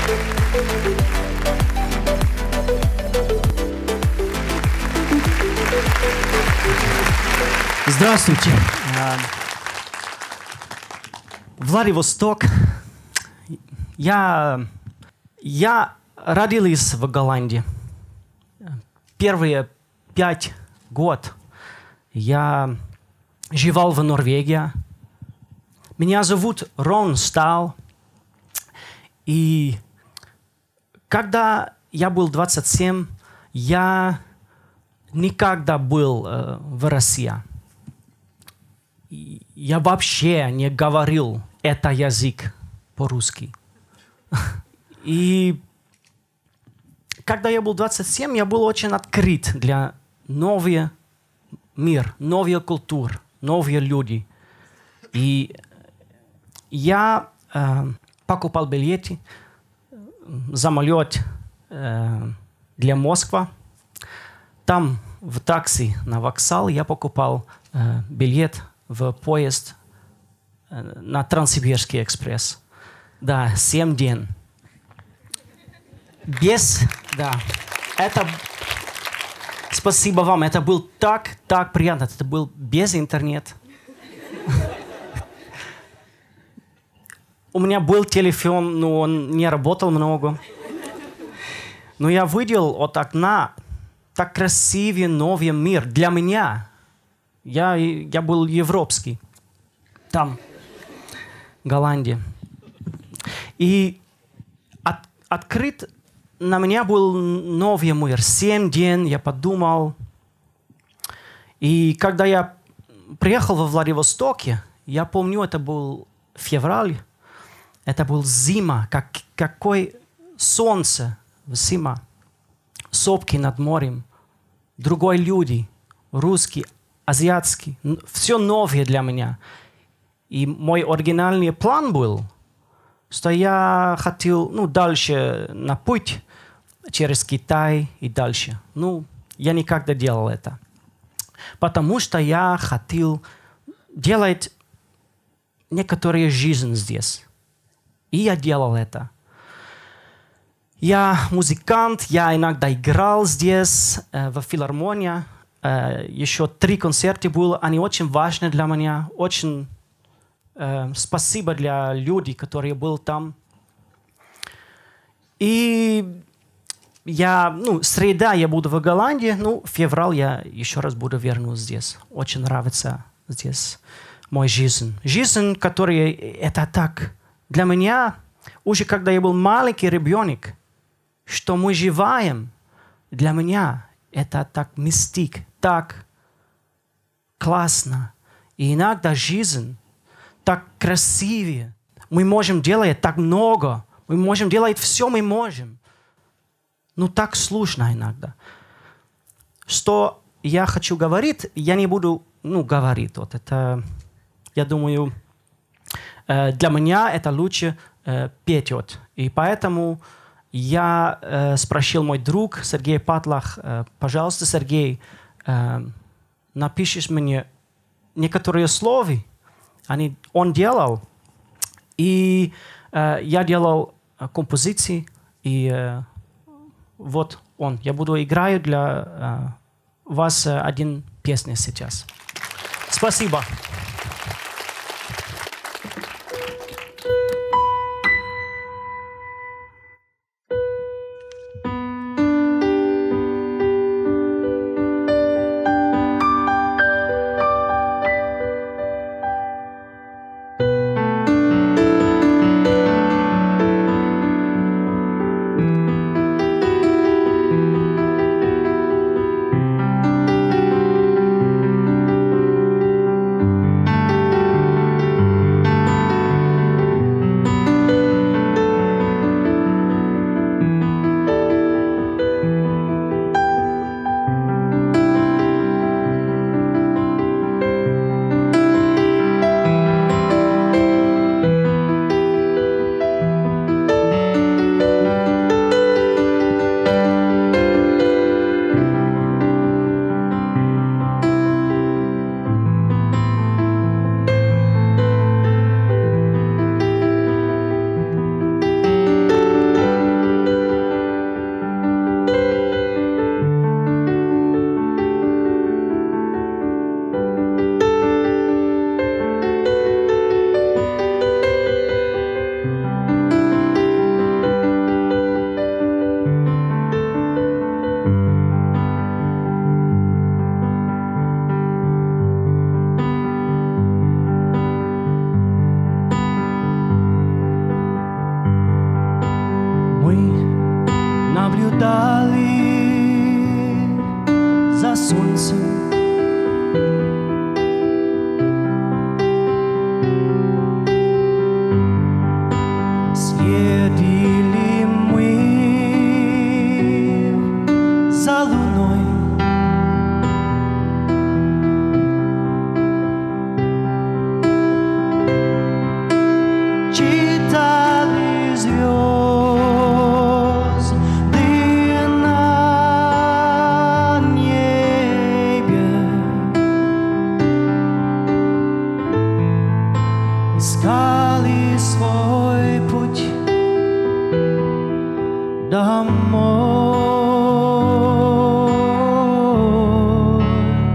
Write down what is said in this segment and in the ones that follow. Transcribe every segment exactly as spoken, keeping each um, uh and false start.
Здравствуйте. Владивосток. Я, я родился в Голландии. Первые пять год я жил в Норвегии. Меня зовут Рон Стал. И когда я был двадцать семь, я никогда был э, в России. Я вообще не говорил этот язык по-русски. И когда я был двадцать семь, я был очень открыт для нового мира, новой культуры, новых людей. И я э, покупал билеты, самолет э, для Москвы. Там в такси на вокзал я покупал э, билет в поезд э, на Транссибирский экспресс. Да, семь дней. Без, да, это, спасибо вам, это был так, так приятно, это был без интернета. У меня был телефон, но он не работал много. Но я видел от окна так красивый новый мир для меня. Я, я был европейский. Там, Голландия. И от, открыт на меня был новый мир. Семь дней я подумал. И когда я приехал во Владивостоке, я помню, это был февраль, это был зима, как, какое солнце зима, сопки над морем, другой люди, русские, азиатские, все новое для меня. И мой оригинальный план был, что я хотел, ну, дальше на путь через Китай и дальше. Ну, я никогда делал это. Потому что я хотел делать некоторые жизнь здесь. И я делал это. Я музыкант, я иногда играл здесь, э, в филармонии. Э, еще три концерта было, они очень важны для меня. Очень э, спасибо для людей, которые были там. И я, ну, среда я буду в Голландии, ну, февраль я еще раз буду вернусь здесь. Очень нравится здесь моя жизнь. Жизнь, которая, это так, для меня, уже когда я был маленький ребенок, что мы живаем, для меня это так мистик, так классно. И иногда жизнь так красивее. Мы можем делать так много, мы можем делать все, мы можем. Ну, так сложно иногда. Что я хочу говорить, я не буду, ну, говорить. Вот это, я думаю, э, для меня это лучше э, петь. Вот. И поэтому я э, спросил мой друг Сергей Патлах, э, пожалуйста, Сергей, э, напишешь мне некоторые слова. Они, он делал. И э, я делал э, композиции. И э, вот он. Я буду играть для э, вас э, один песню сейчас. Спасибо. наблюдали за солнцем. Следили мы за луной. Читали звезды на небе, искали свой путь домой.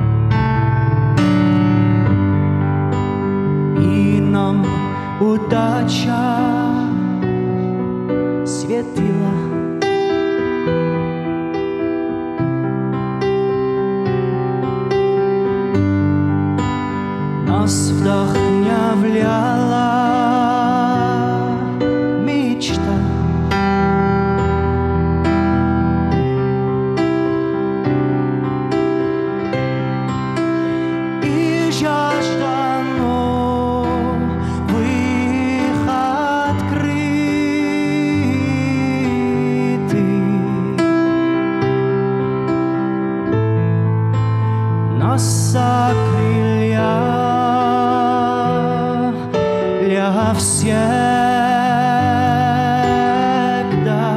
И нам удача светила. Нас вдохновляла мечта. И жажда новых открытий нас закрыля всегда.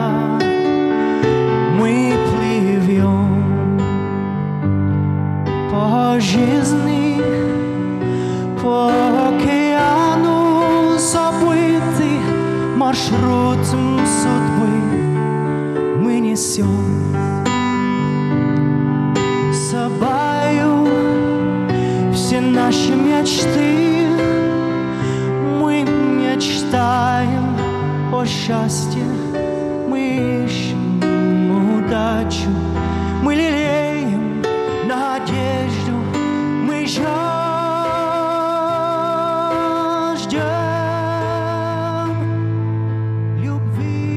Мы плывем по жизни, по океану забытый маршрутом судьбы. Мы несем с собою все наши мечты. Мы мечтаем о счастье, мы ищем удачу, мы лелеем надежду, мы жаждем любви.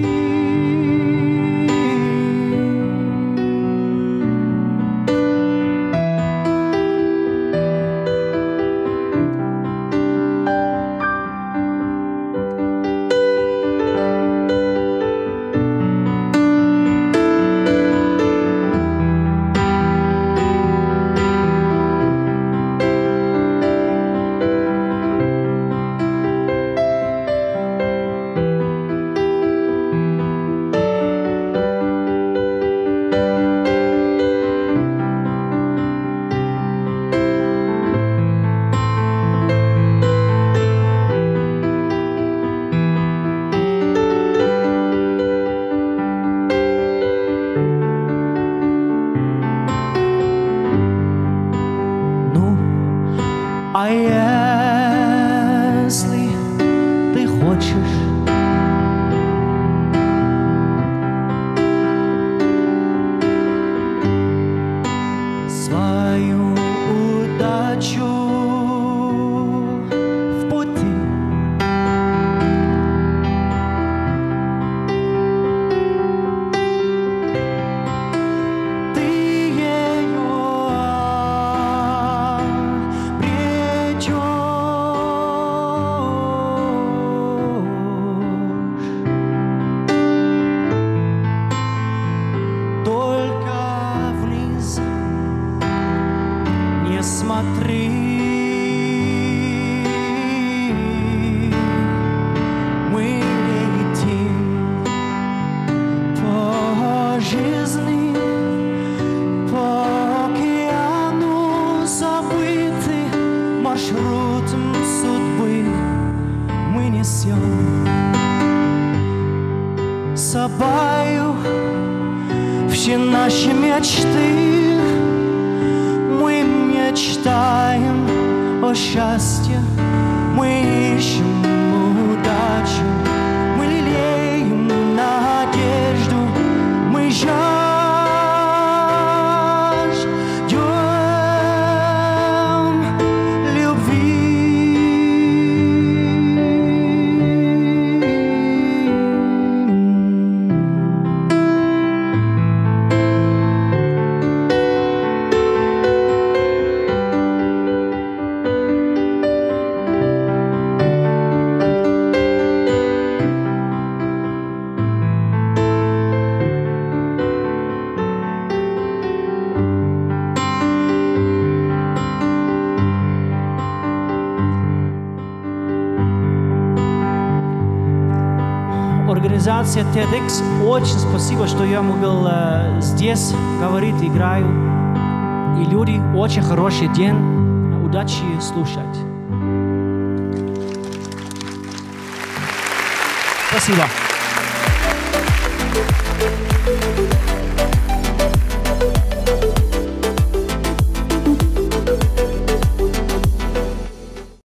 А если ты хочешь свою удачу в пути, ты ее смотри, мы летим по жизни, по океану забытый маршрутом судьбы. Мы несем с собою все наши мечты. Мы мечтаем о счастье, мы ищем удачу, мы лелеем надежду, мы жаждем любви. организация TEDx, очень спасибо, что я могу э, здесь говорить, играю. И люди, очень хороший день. Удачи слушать. Спасибо.